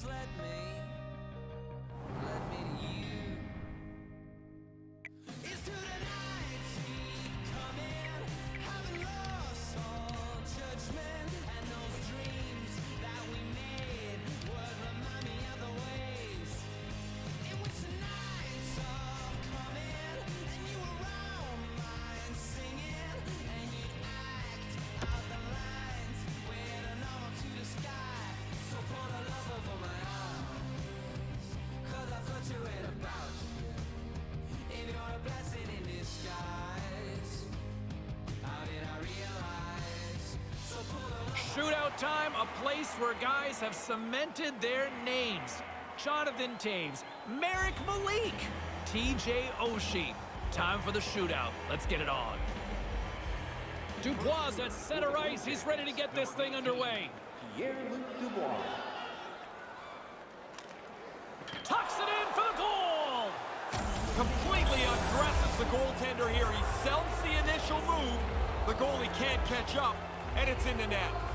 just let me to you. It's to the night coming, having lost all judgment, and those dreams that we made would remind me of the ways in which the nights are coming, and you were around mine singing, and you'd act out the lines with an arm to the sky. So pour the love over my eyes, 'cause I fluctuate about you. If you're a blessing in disguise, how did I realize? So pull the Shootout time, a place where guys have cemented their names. Jonathan Toews, Merrick Malik, TJ Oshie. Time for the shootout. Let's get it on. Dubois at center ice. He's ready to get this thing underway. Pierre-Luc Dubois. Tucks it in for the goal! Completely undresses the goaltender here. He sells the initial move. The goalie can't catch up, and it's in the net.